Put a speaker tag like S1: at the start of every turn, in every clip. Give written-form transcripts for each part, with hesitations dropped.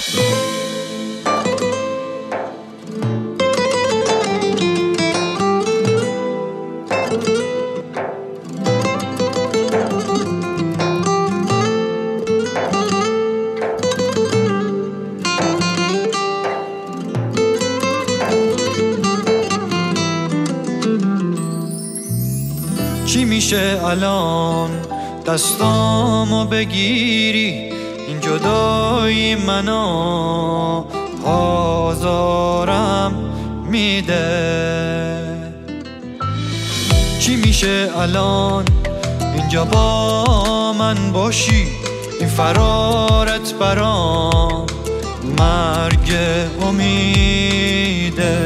S1: چی میشه الان دستامو بگیری؟ این جدایی منو آزارم میده. چی میشه الان اینجا با من باشی؟ این فرارت برام مرگ امیده.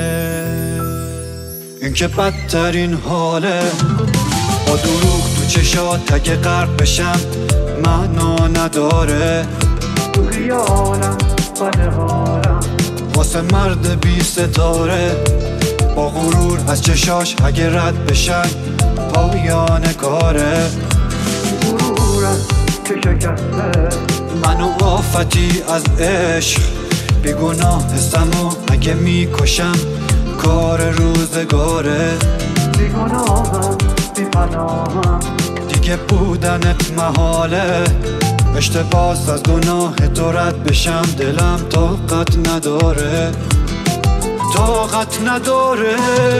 S1: این که بدترین حاله، با دروغ تو چشات اگه غرق بشم معنا نداره. تو خیالم بده حالم واسه مرد بی ستاره، با غرور از چشاش اگه رد بشن پایان کاره. غرورم که شکسته منو آفتی از عشق، بیگناهستم و اگه میکشم کار روزگاره. بیگناهم بی‌پناهم دیگه بودنت محاله. اشتباس از گناه تو رد بشم دلم طاقت نداره، طاقت نداره.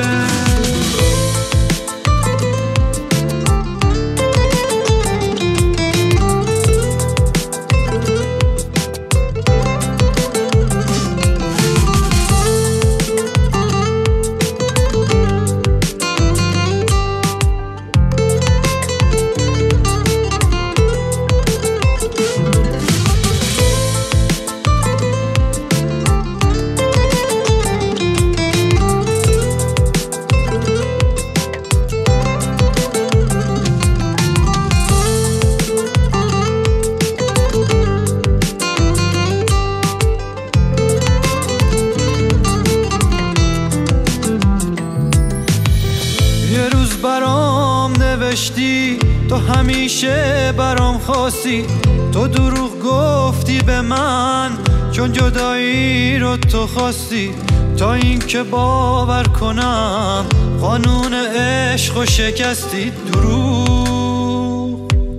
S1: برام نوشتی تو همیشه برام خواستی، تو دروغ گفتی به من چون جدایی رو تو خواستی. تا این که باور کنم قانون عشق و شکستی. دروغ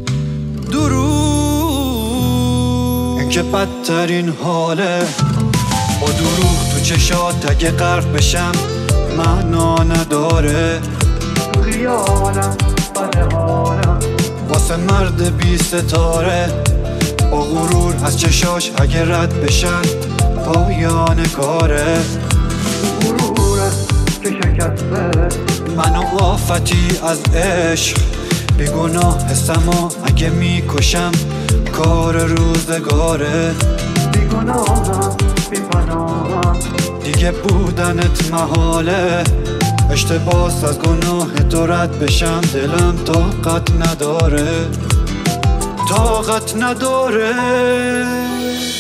S1: دروغ این که بدترین حاله، با دروغ تو چشات اگه غرق بشم معنا نداره. خیالم بده حالم واسه مرد بی ستاره، با غرور از چشاش اگه رد بشن پایان کاره. غرورت که شکسته منو آفتی از عشق، بیگناهستم و اگه میکشم کار روزگاره. بیگناهم بی‌پناهم دیگه بودنت محاله. اشتباس از گناه تو رد بشم دلم طاقت نداره، طاقت نداره.